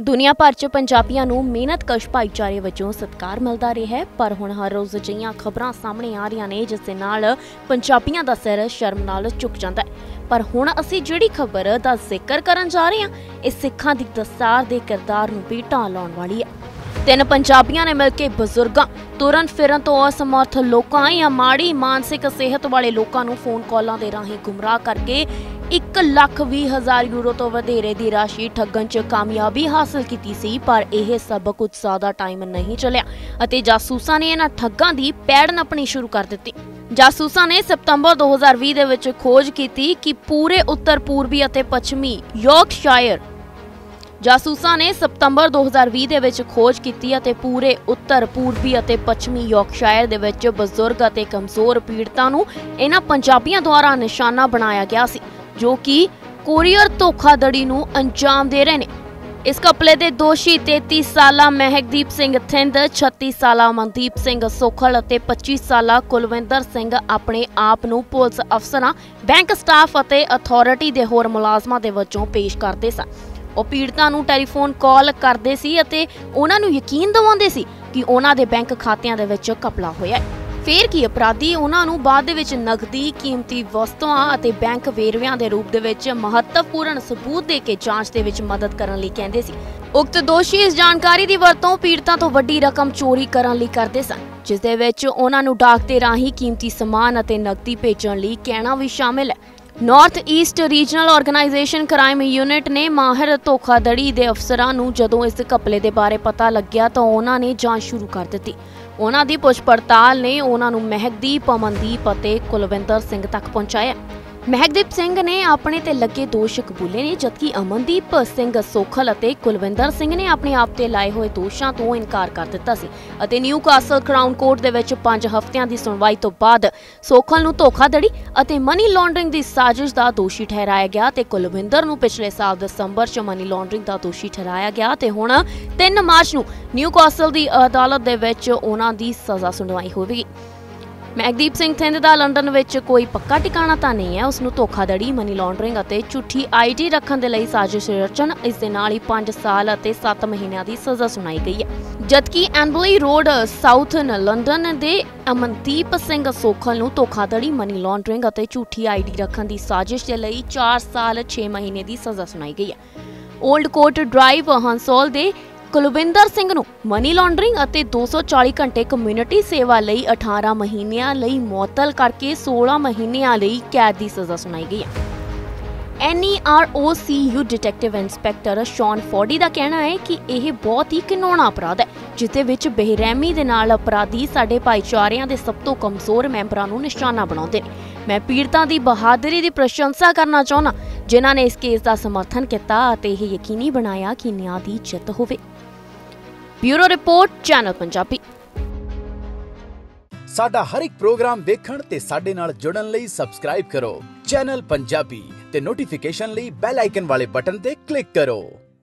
दुनिया भर च पंजाबियों नूं मेहनतकश भाईचारे वजों सत्कार मिलता रहा है, पर हुण हर रोज़ अजिहियां खबरां सामने आ रही ने जिस दे नाल पंजाबियों दा सिर शर्म नाल झुक जांदा है। पर हुण असीं जिहड़ी खबर दा जिक्र करन जा रहे हां, इह सिखां दी दसार दे किरदार नूं भी ढाह लाउण वाली है। तीन पंजाबियों ने मिलकर बजुर्गों, तुरन फिरन तो असमर्थ लोगों या माड़ी मानसिक सेहत वाले लोगों नूं फोन कॉलों के राही गुमराह करके 1,20,000 यूरो तो वधेरे दी राशि ठगन च कामयाबी हासिल की सी। पर यह सब कुछ ज़्यादा टाइम नहीं चलिया अते जासूसां ने इन्हां ठगां दी पैड़ नप्पणी शुरू कर दित्ती। जासूसां ने सितंबर 2020 दे विच खोज की कि पूरे उत्तर पूर्वी अते पश्चिमी यॉर्कशायर जासूसां ने सितंबर 2020 दे विच खोज की अते पूरे उत्तर पूर्वी अते पश्चिमी यॉर्कशायर दे विच बजुर्ग अते कमजोर पीड़ितां नूं इन्हां पंजाबियों द्वारा निशाना बनाया गया सी, जो कि कोरियर धोखाधड़ी नूं अंजाम दे रहे ने। इस घपले दे दोषी 33 साला महकदीप सिंह थिंद, 36 साला मनदीप सिंह सोखल अते 25 साला कुलविंदर सिंह अपने आप नूं पुलिस अफसरां, बैंक स्टाफ अते अथॉरिटी दे होर मुलाजमां दे वजों पेश करदे सन। ਉਹ ਪੀੜਤਾਂ ਨੂੰ ਟੈਲੀਫੋਨ ਕਾਲ ਕਰਦੇ ਸੀ ਅਤੇ ਉਹਨਾਂ ਨੂੰ ਯਕੀਨ ਦਿਵਾਉਂਦੇ ਸੀ ਕਿ ਉਹਨਾਂ ਦੇ ਬੈਂਕ ਖਾਤਿਆਂ ਦੇ ਵਿੱਚ ਘਪਲਾ ਹੋਇਆ ਹੈ। ਫਿਰ ਕੀ ਅਪਰਾਧੀ ਉਹਨਾਂ ਨੂੰ ਬਾਅਦ ਦੇ ਵਿੱਚ ਨਕਦੀ, ਕੀਮਤੀ ਵਸਤੂਆਂ ਅਤੇ ਬੈਂਕ ਵੇਰਵਿਆਂ ਦੇ ਰੂਪ ਦੇ ਵਿੱਚ ਮਹੱਤਵਪੂਰਨ ਸਬੂਤ ਦੇ ਕੇ ਜਾਂਚ ਦੇ ਵਿੱਚ ਮਦਦ ਕਰਨ ਲਈ ਕਹਿੰਦੇ ਸੀ। ਉਕਤ ਦੋਸ਼ੀ ਇਸ ਜਾਣਕਾਰੀ ਦੀ ਵਰਤੋਂ ਪੀੜਤਾਂ ਤੋਂ ਵੱਡੀ ਰਕਮ ਚੋਰੀ ਕਰਨ ਲਈ ਕਰਦੇ ਸਨ, ਜਿਸ ਦੇ ਵਿੱਚ ਉਹਨਾਂ ਨੂੰ ਡਾਕ ਦੇ ਰਾਹੀਂ ਕੀਮਤੀ ਸਮਾਨ ਅਤੇ ਨਕਦੀ ਭੇਜਣ ਲਈ ਕਹਿਣਾ ਵੀ ਸ਼ਾਮਿਲ ਹੈ। North East regional organisation crime unit ने माहिर धोखाधड़ी के अफसरां नूं जदों इस घपले के बारे पता लग्या तो उन्होंने जांच शुरू कर दी। उन्हां दी पुछ पड़ताल ने उन्हां नूं महकदीप, अमनदीप अते कुलविंदर सिंह तक पहुंचाया। महकदीप सिंह ने अपने ते लगे दोष कबूले ने, जबकि अमनदीप सिंह सोखल अते कुलविंदर सिंह ने अपने आप ते लाए हुए दोषां तो इनकार कर दिता सी अते न्यूकासल क्राउन कोर्ट दे विच 5 हफ्तियां दी सुनवाई तो बाद सोखल नूं धोखाधड़ी अते मनी लॉन्ड्रिंग दी साजिश दा दोषी ठहराया गया ते कुलविंदर नूं पिछले साल दसंबर च मनी लॉन्ड्रिंग दा दोषी ठहराया गया ते हुण 3 मार्च नूं न्यूकासल दी अदालत दे विच उन्हां दी सज़ा सुनवाई होवेगी। महकदीप सिंह थिंद दा लंडन विच कोई पक्का ठिकाना तां नहीं है। उसनूं धोखाधड़ी, मनी लॉन्ड्रिंग अते झूठी आईडी रखण दे लई साजिश रचण, इस दे नाल ही 5 साल अते 7 महीनों की सज़ा सुनाई गई है। जबकि एम्बली रोड साउथ लंडन दे अमनदीप सिंह सोखल नूं धोखाधड़ी, मनी लॉन्ड्रिंग अते झूठी आईडी रखण दी साजिश दे लई 4 साल 6 महीने की सज़ा सुनाई गई है। ओल्ड कोर्ट ड्राइव हंसोल दे कुलविंदर सिंह नूं मनी लॉन्ड्रिंग अते 240 घंटे कम्यूनिटी सेवा लई 18 महीनों लई मुअत्तल करके 16 महीनों लई कैद की सज़ा सुनाई गई है। NEROCU detective inspector Sean Foddy का कहना है कि यह बहुत ही घिनौना अपराध है, जिसदे विच बेरहमी दे नाल अपराधी साडे भाईचारिਆਂ ਦੇ सब तो कमजोर मैंबरां नूं निशाना बनाउंदे ने। मैं पीड़तां दी बहादुरी की प्रशंसा करना चाहुंदा जिन्हां ने इस केस का समर्थन किया अते यह यकीनी बनाया कि न्याय की जित होवे। Bureau report, channel Punjabi. साडा हर एक प्रोग्राम देखण ते साडे नाल जुड़न लई सबसक्राइब करो चैनल पंजाबी ते नोटिफिकेशन लई बेल आइकन वाले बटन ते क्लिक करो।